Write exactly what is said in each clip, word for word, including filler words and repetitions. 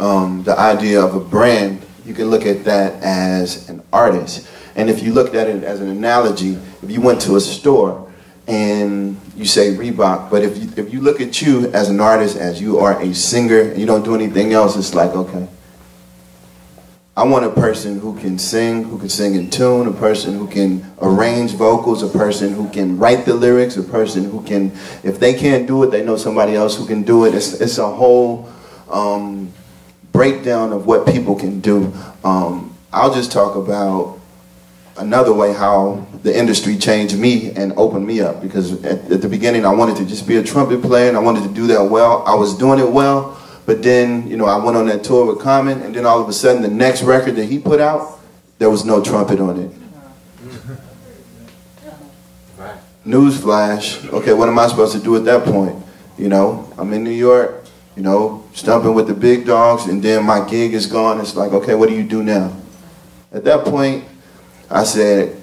um, the idea of a brand, you can look at that as an artist. And if you looked at it as an analogy, if you went to a store and you say Reebok, but if you, if you look at you as an artist, as you are a singer, and you don't do anything else, it's like, okay, I want a person who can sing, who can sing in tune, a person who can arrange vocals, a person who can write the lyrics, a person who can, if they can't do it, they know somebody else who can do it. It's, it's a whole um, breakdown of what people can do. Um, I'll just talk about another way how the industry changed me and opened me up, because at, at the beginning I wanted to just be a trumpet player and I wanted to do that well. I was doing it well, but then, you know, I went on that tour with Common, and then all of a sudden the next record that he put out, there was no trumpet on it. Newsflash, okay, what am I supposed to do at that point? You know, I'm in New York, you know, stumping with the big dogs, and then my gig is gone. It's like, okay, what do you do now? At that point, I said,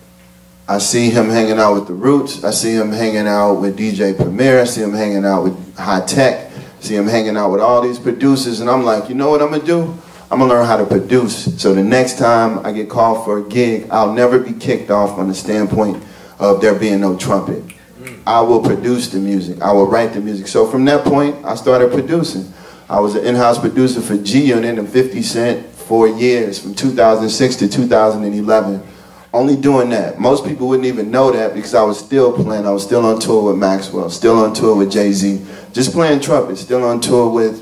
I see him hanging out with the Roots, I see him hanging out with D J Premier, I see him hanging out with High Tech, see him hanging out with all these producers, and I'm like, you know what I'm gonna do? I'm gonna learn how to produce, so the next time I get called for a gig, I'll never be kicked off on the standpoint of there being no trumpet. I will produce the music, I will write the music. So from that point, I started producing. I was an in-house producer for G-Unit and fifty Cent for years, from two thousand six to two thousand eleven. Only doing that. Most people wouldn't even know that because I was still playing. I was still on tour with Maxwell, still on tour with Jay-Z, just playing trumpet, still on tour with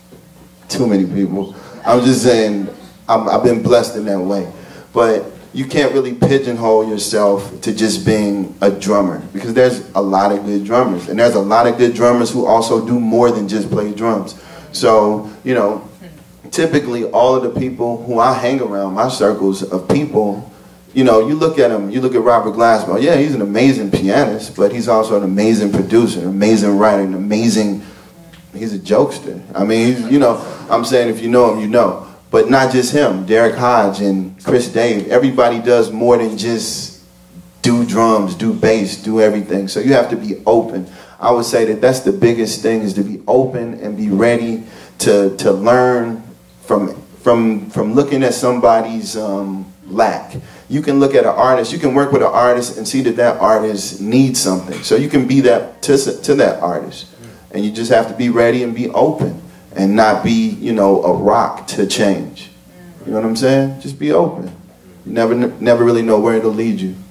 too many people. I'm just saying, I'm, I've been blessed in that way. But you can't really pigeonhole yourself to just being a drummer, because there's a lot of good drummers, and there's a lot of good drummers who also do more than just play drums. So, you know, typically all of the people who I hang around, my circles of people, you know, you look at him, you look at Robert Glasper, yeah, he's an amazing pianist, but he's also an amazing producer, an amazing writer, an amazing, he's a jokester. I mean, he's, you know, I'm saying if you know him, you know. But not just him, Derek Hodge and Chris Dave, everybody does more than just do drums, do bass, do everything. So you have to be open. I would say that that's the biggest thing, is to be open and be ready to, to learn from, from, from looking at somebody's um, lack. You can look at an artist, you can work with an artist and see that that artist needs something. So you can be that to, to that artist. And you just have to be ready and be open and not be, you know, a rock to change. You know what I'm saying? Just be open. You never, never really know where it'll lead you.